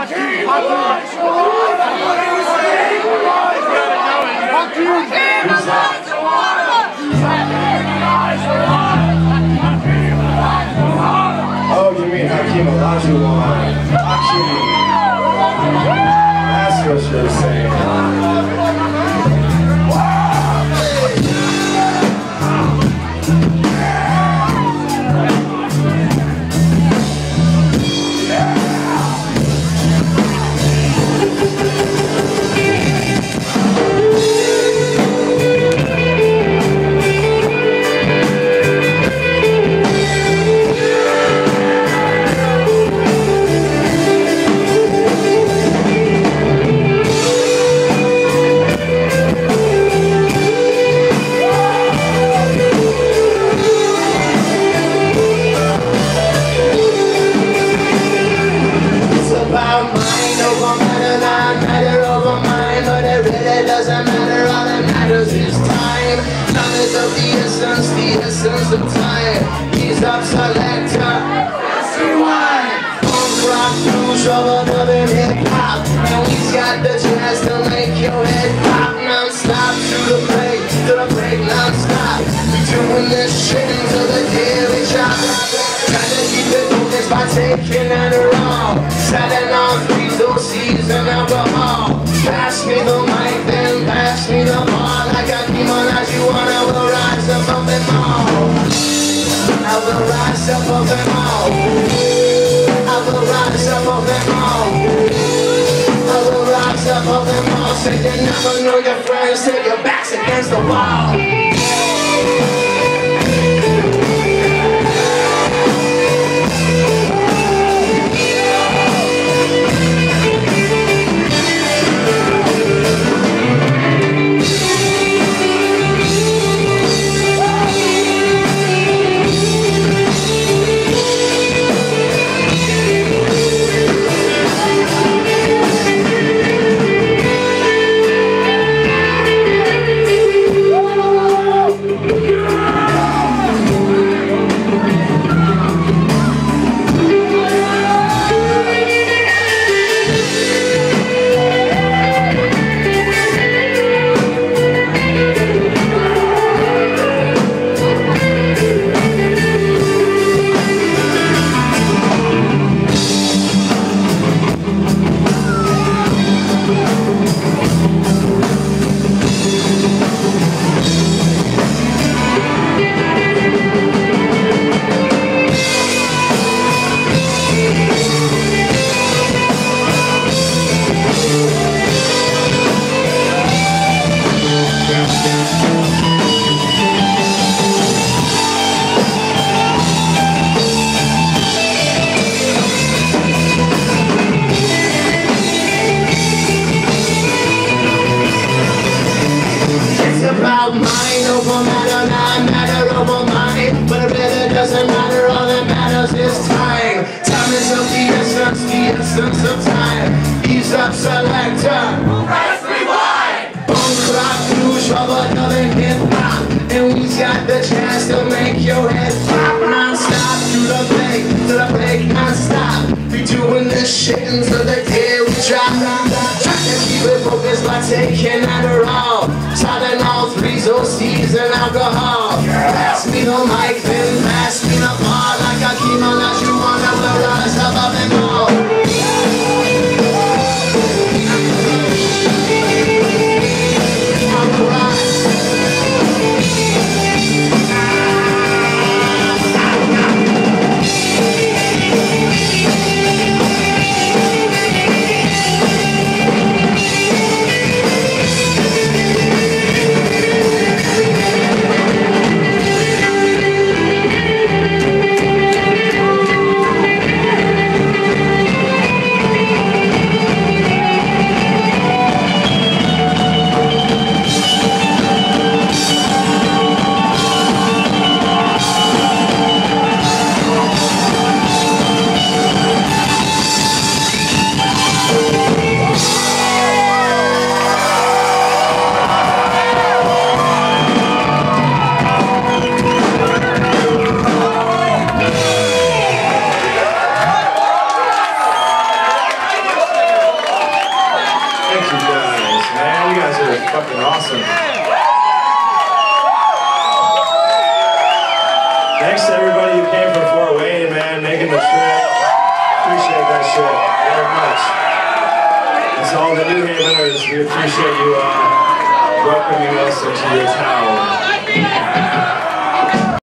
Oh, you mean Hakeem Olajuwon? Hakeem. That's what you're saying. Of time, he's up selector. Let's rewind. Punk rock, blues, rubber, dub, and hip hop, and he's got the chance to make your head pop non-stop to the break non-stop. We doing this shit until the day we drop. Trying to keep it focused by taking Adderall, selling all 3s, those C's, and alcohol. Pass me the mic, then pass me the ball. Like Hakeem Olajuwon, I will rise above them all. I will rise above them all. I will rise above them all. I will rise above them all. Say you never know your friends till your back's against the wall. Of time, he's up selector. Let's rewind. Punk rock, blues, rubber, dub, and hip hop, and we've got the chance to make your head pop non-stop to the break non-stop. We doing this shit until the day we drop. Trying to keep it focused by taking Adderall, selling all 3s, OCs, and alcohol. Pass me the mic, then pass me the ball. Like Hakeem Olajuwon, I will rise above them all. fucking awesome. Thanks to everybody who came from Fort Wayne, man, making the trip. Appreciate that shit very much. And to all the New Haveners, we appreciate you welcoming us into your town.